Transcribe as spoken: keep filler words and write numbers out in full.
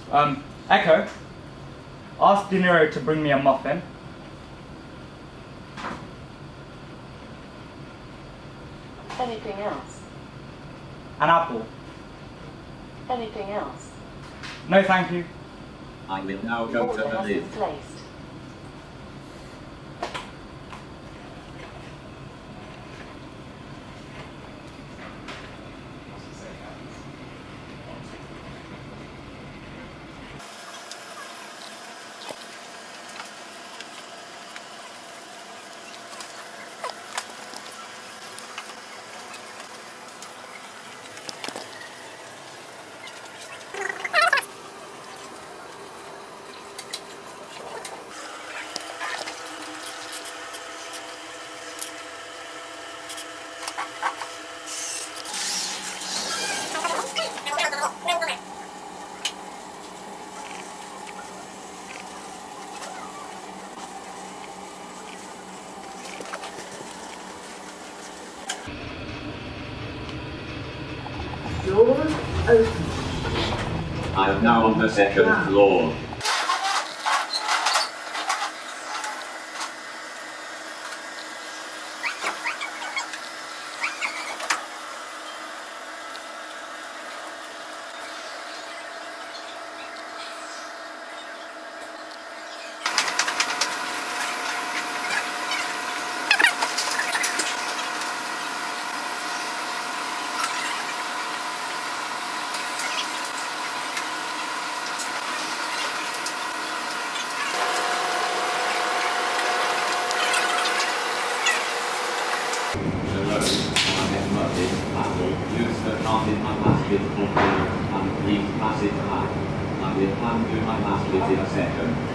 Um, Echo, ask NIRO to bring me a muffin. Anything else? An apple. Anything else? No, thank you. I will now go Order to the has been lift. placed. Doors open. I am now on the second floor. Use the carpet my basket for clearance and please pass it back. I will hand you my basket in a second.